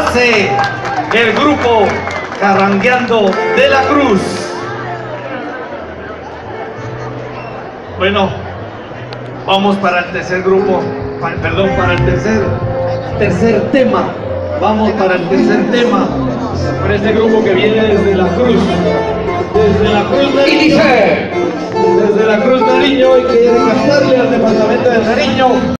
hace el grupo Carrangueando de la Cruz. Bueno, vamos para el tercer grupo, para el tercer tema. Vamos para el tercer tema, para este grupo que viene desde la Cruz del Niño, desde la Cruz del Niño, y quiere cantarle al departamento de Nariño.